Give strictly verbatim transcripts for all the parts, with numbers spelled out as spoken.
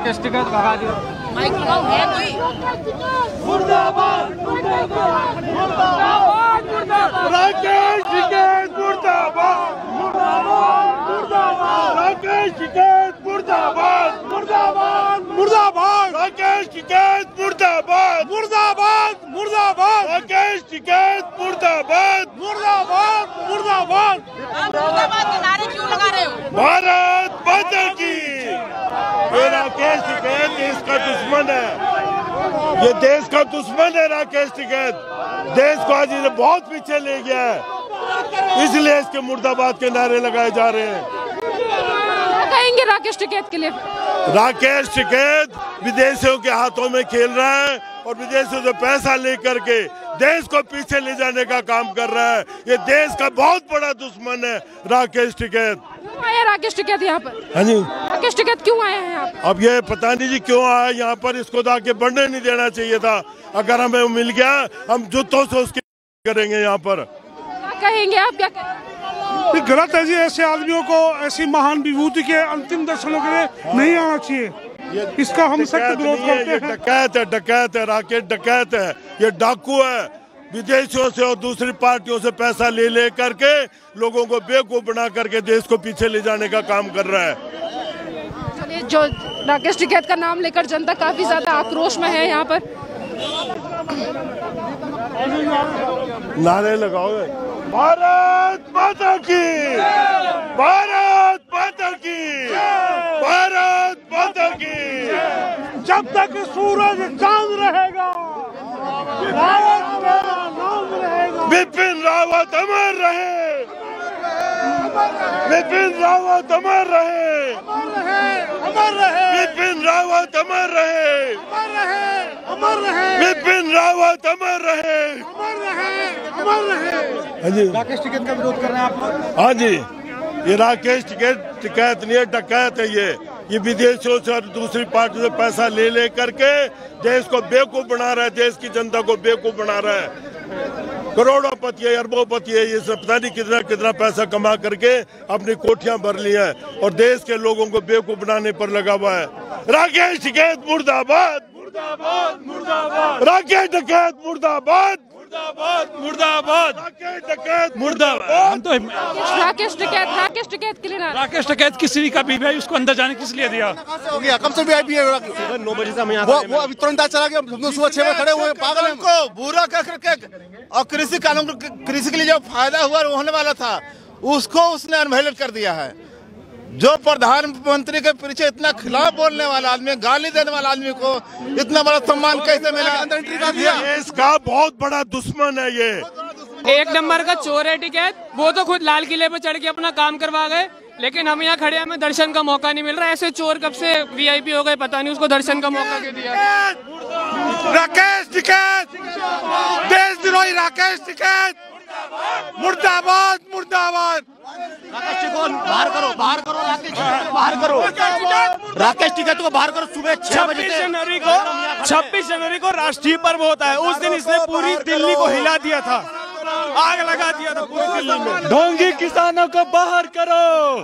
राकेश टिकैत भगा दिया। माइक लगाओ है कोई। मुर्दाबाद मुर्दाबाद मुर्दाबाद मुर्दाबाद राकेश टिकैत मुर्दाबाद मुर्दाबाद मुर्दाबाद राकेश टिकैत मुर्दाबाद मुर्दाबाद मुर्दाबाद राकेश टिकैत मुर्दाबाद मुर्दाबाद मुर्दाबाद राकेश टिकैत मुर्दाबाद मुर्दाबाद मुर्दाबाद। मुर्दाबाद के नारे क्यों लगा रहे हो? भारत माता की। ये राकेश टिकैत देश का दुश्मन है, ये देश का दुश्मन है राकेश टिकैत। देश को आज इन्हें बहुत पीछे ले गया है, इसलिए इसके मुर्दाबाद के नारे लगाए जा रहे हैं। कहेंगे राकेश टिकैत के लिए? राकेश टिकैत विदेशियों के हाथों में खेल रहा है और विदेशों से पैसा लेकर के देश को पीछे ले जाने का काम कर रहा है। ये देश का बहुत बड़ा दुश्मन है राकेश टिकैत। क्यों आए राकेश टिकैत यहाँ पर? हाँ जी, राकेश टिकैत क्यों आए हैं यहाँ पर? अब ये पता नहीं जी क्यों आया यहाँ पर। इसको तो आके बढ़ने नहीं देना चाहिए था। अगर हमें मिल गया हम जूतों से उसके करेंगे यहाँ पर। क्या कहेंगे आप? क्या कहेंगे? गलत है जी, ऐसे आदमियों को ऐसी महान विभूति के अंतिम दर्शनों के लिए नहीं आना चाहिए। इसका हम सख्त विरोध करते हैं। डकैत है, डकैत है, राकेश डकैत है, ये डाकू है। विदेशियों से और दूसरी पार्टियों से पैसा ले ले करके लोगों को बेवकूफ बना करके देश को पीछे ले जाने का काम कर रहा है। चलिए, जो राकेश टिकैत का नाम लेकर जनता काफी ज्यादा आक्रोश में है यहाँ पर। नारे लगाओ, भारत माता की, भारत माता की, भारत माता की। जब तक सूरज चांद रहेगा भारत का नाम रहेगा। बिपिन रावत अमर रहे, बिपिन रावत अमर रहे, अमर रहे बिपिन रावत अमर रहे, अमर रहे अमर रहे बिपिन रावत अमर रहे, अमर रहे अमर रहे। हाँ जी, राकेश टिकैत का विरोध कर रहे हैं आप लोग? हाँ जी, ये राकेश टिकैत टिकैत नहीं है, डकैत है। ये ये विदेशों से और दूसरी पार्टी से पैसा ले ले करके देश को बेवकूफ बना रहा है, देश की जनता को बेवकूफ बना रहा है। करोड़ोंपति है, अरबोंपति है, ये सब पता नहीं कितना कितना पैसा कमा करके अपनी कोठियां भर ली है और देश के लोगों को बेवकूफ बनाने पर लगा हुआ है। राकेश टिकैत मुर्दाबाद मुर्दाबाद मुर्दाबाद राकेश टिकैत मुर्दाबाद मुर्दाबाद मुर्दाबाद राकेश टिकैत मुर्दाबाद। हम तो राकेश टिकैत राकेश टिकैत के लिए ना। राकेश टिकैत किसी का भी भाई, उसको अंदर जाने किस लिए दिया? हो गया कम से भी आई है नौ बजे से हम यहाँ वो वो अभी तुरंत चला गया। हम लोग सुबह छह बजे खड़े हुए पागल हैं। को बुरा कर करके और कृषि कानून कृषि के लिए जो फायदा हुआ होने वाला था उसको उसने अनवैलिड कर दिया है। जो प्रधानमंत्री के पीछे इतना खिलाफ बोलने वाला आदमी, गाली देने वाला आदमी को इतना बड़ा सम्मान कैसे मिला? इसका बहुत बड़ा दुश्मन है ये। एक नंबर का चोर है टिकैत। वो तो खुद लाल किले पे चढ़ के अपना काम करवा गए, लेकिन हम यहाँ खड़े हमें दर्शन का मौका नहीं मिल रहा। ऐसे चोर कब से वीआईपी हो गए पता नहीं, उसको दर्शन का मौका क्यों दिया? राकेश टिकैत देशद्रोही, राकेश टिकैत मुर्दाबाद मुर्दाबाद। राकेश टिकैत को बाहर करो, बाहर करो, राकेश टिकैत को बाहर करो, राकेश टिकैत को बाहर करो। सुबह छह बजे छब्बीस जनवरी को छब्बीस जनवरी को राष्ट्रीय पर्व होता है। उस दिन इसने पूरी दिल्ली को हिला दिया था, आग लगा दिया था पूरी दिल्ली में। ढोंगी किसानों को बाहर करो,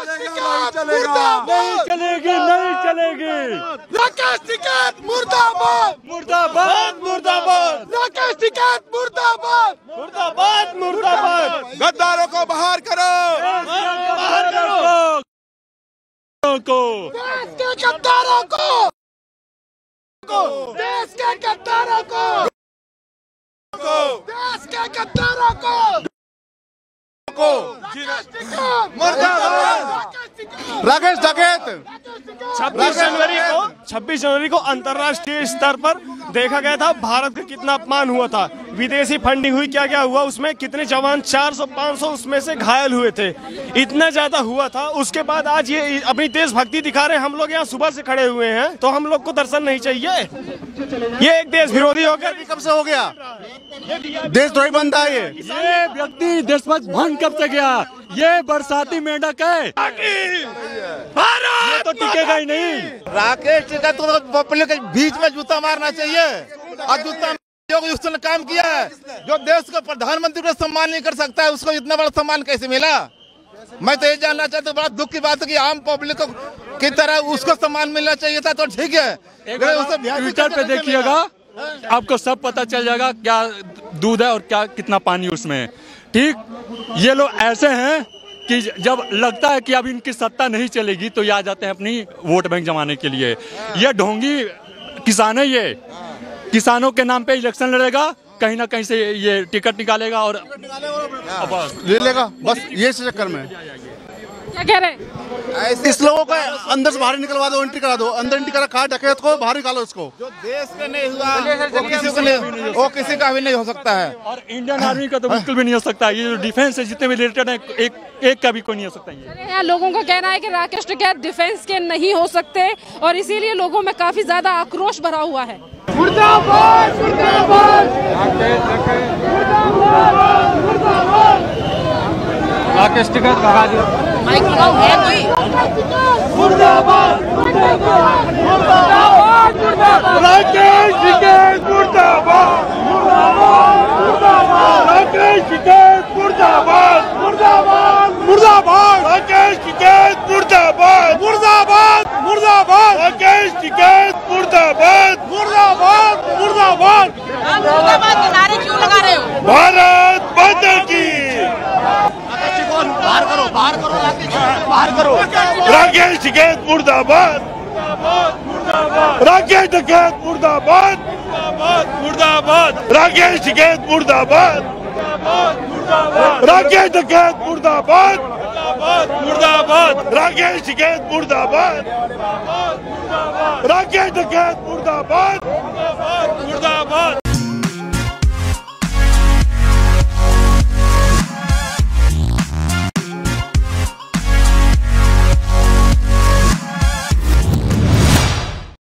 नहीं चलेगी नहीं चलेगी। राकेश टिकैत मुर्दाबाद मुर्दाबाद मुर्दाबाद राकेश टिकैत मुर्दाबाद मुर्दाबाद मुर्दाबाद। गद्दारों को बाहर करो, बाहर करो को देश के गद्दारों को, देश के गद्दारों को, देश के गद्दारों को राकेश टिकैत। छब्बीस जनवरी को छब्बीस जनवरी को अंतर्राष्ट्रीय स्तर पर देखा गया था भारत का कितना अपमान हुआ था, विदेशी फंडिंग हुई, क्या क्या हुआ उसमें, कितने जवान चार सौ पाँच सौ उसमें से घायल हुए थे, इतना ज्यादा हुआ था। उसके बाद आज ये अपनी देशभक्ति दिखा रहे हैं। हम लोग यहाँ सुबह से खड़े हुए हैं तो हम लोग को दर्शन नहीं चाहिए? ये एक देश विरोधी होकर कब से हो गया? देशद्रोही बनता है ये। ये व्यक्ति देशभक्त भंग कब से गया? ये बरसाती मेंढक है, ये तो टिकेगा ही नहीं। राकेश टिकैत को पब्लिक के बीच में जूता मारना चाहिए और जूता जो उसने काम किया है, जो देश का प्रधानमंत्री को सम्मान नहीं कर सकता है, उसको इतना बड़ा सम्मान कैसे मिला? मैं तो ये जानना चाहता हूँ। बड़ा दुख की बात है कि आम पब्लिक को की तरह उसको सम्मान मिलना चाहिए था तो ठीक है। ट्विटर पे देखिएगा, आपको सब पता चल जाएगा क्या दूध है और क्या कितना पानी उसमें। ठीक, ये लोग ऐसे हैं कि जब लगता है कि अब इनकी सत्ता नहीं चलेगी तो ये आ जाते हैं अपनी वोट बैंक जमाने के लिए। ये ढोंगी किसान है, ये किसानों के नाम पे इलेक्शन लड़ेगा, कहीं ना कहीं से ये टिकट निकालेगा और ले लेगा, बस ये चक्कर में। क्या कह रहे हैं? इस लोगों को अंदर से बाहर निकलवा दो, एंट्री करा दो, अंदर एंट्री करा, कहा डकैत को बाहर निकालो इसको। जो देश का नहीं हुआ वो किसी को नहीं, वो किसी का भी नहीं हो सकता है। और इंडियन आर्मी का तो बिल्कुल भी नहीं हो सकता। ये जो डिफेंस है जितने भी रिलेटेड है, एक एक का भी कोई नहीं हो सकता। ये यहाँ लोगों का कहना है कि राकेश टिकैत डिफेंस के नहीं हो सकते और इसीलिए लोगों में काफी ज्यादा आक्रोश भरा हुआ है। मुर्दाबाद, मुर्दाबाद, राकेश टिकैत भगा दिया। माइक लगाओ, है कोई? मुर्दाबाद, मुर्दाबाद, मुर्दाबाद, मुर्दाबाद, राकेश टिकैत मुर्दाबाद, मुर्दाबाद, मुर्दाबाद, राकेश टिकैत मुर्दाबाद, मुर्दाबाद, मुर्दाबाद, राकेश टिकैत मुर्दाबाद, मुर्दाबाद, मुर्दाबाद, राकेश टिकैत मुर्दाबाद, मुर्दाबाद, मुर्दाबाद। मुर्दाबाद के नारे क्यों लगा रहे हो? भारत माता की बाहर करो, बाहर करो, राकेश टिकैत बाहर करो। राकेश टिकैत मुर्दाबाद, राकेश टिकैत मुर्दाबाद, मुर्दाबाद, राकेश टिकैत मुर्दाबाद, राकेश टिकैत मुर्दाबाद, मुर्दाबाद, राकेश टिकैत मुर्दाबाद, राकेश टिकैत मुर्दाबाद, मुर्दाबाद।